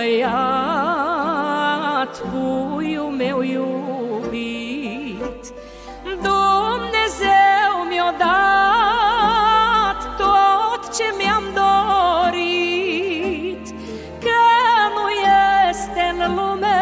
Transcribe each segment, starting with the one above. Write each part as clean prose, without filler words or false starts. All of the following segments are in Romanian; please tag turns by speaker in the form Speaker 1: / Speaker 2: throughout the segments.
Speaker 1: băiat, puiul meu iubit. Dumnezeu mi-a dat tot ce mi-am dorit, că nu este în lume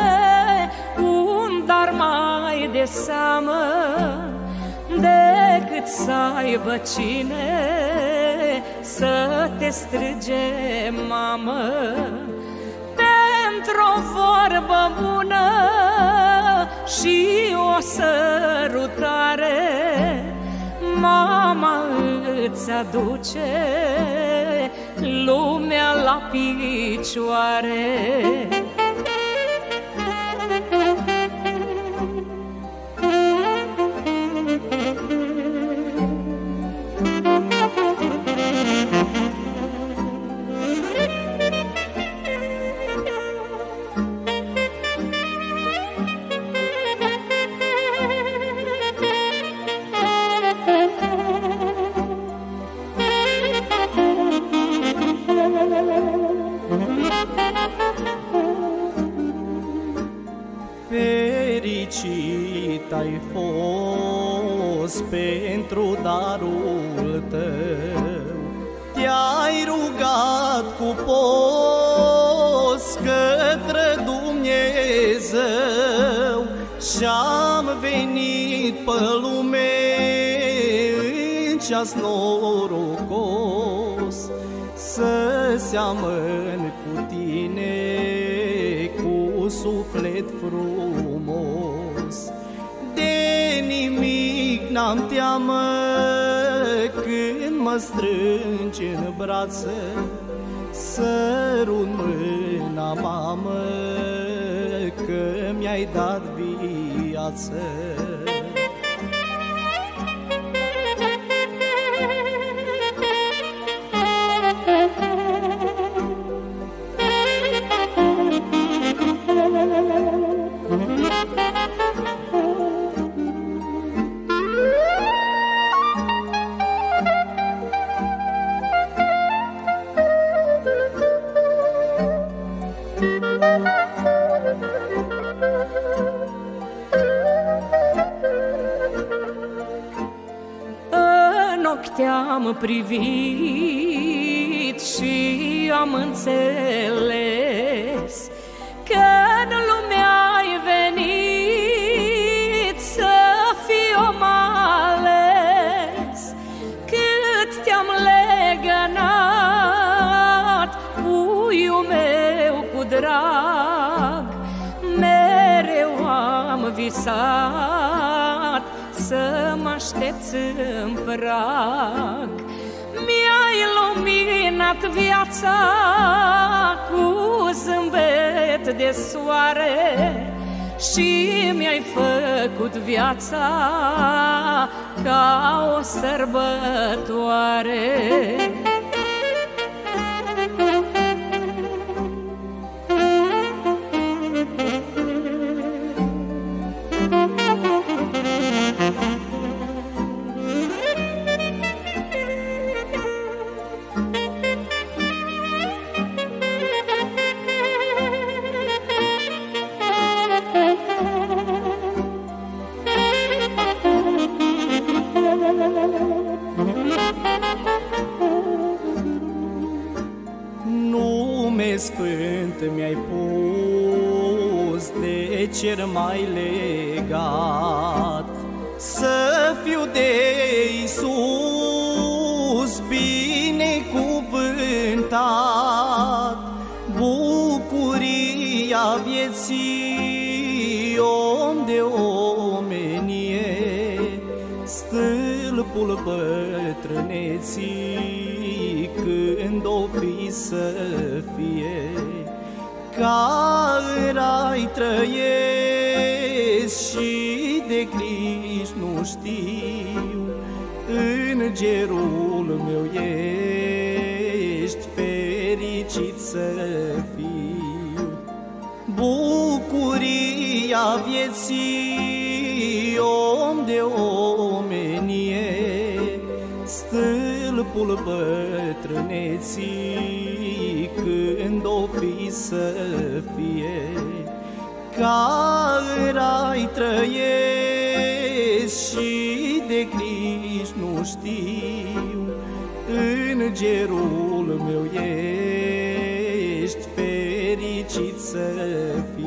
Speaker 1: un dar mai de seamă decât să aibă cine să te strige mamă. Pentru o vorbă bună și o sărutare, mama îți aduce lumea la picioare.
Speaker 2: Fericit ai fost pentru darul tău, te-ai rugat cu post către Dumnezeu și-am venit pe lume în ceas norocos să seamăn cu tine cu suflet frumos. De nimic n-am teamă când mă strângi în brațe, sărut mâna, mamă, că mi-ai dat viață.
Speaker 1: În ochi te-am privit și am înțeles că în lume ai venit să fii om ales. Cât te-am legănat, puiul meu cu drag, mereu am visat să mă aștepți în prag. Mi-ai luminat viața cu zâmbet de soare și mi-ai făcut viața ca o sărbătoare.
Speaker 2: Nume sfânt mi-ai pus, de cer mai legat, să fiu de Iisus binecuvântat. Bucuria vieții, om de omenie, stâlpul bătrâneții, când o fi să fie. Ca în rai trăiesc și de griji nu știu, îngerul meu ești, fericit să fiu. Bucuria vieții, om de omenie, stâlpul stâlpul bătrâneții, când o fi să fie, ca în rai trăiesc și de griji nu știu. Îngerul meu ești, fericit să fii.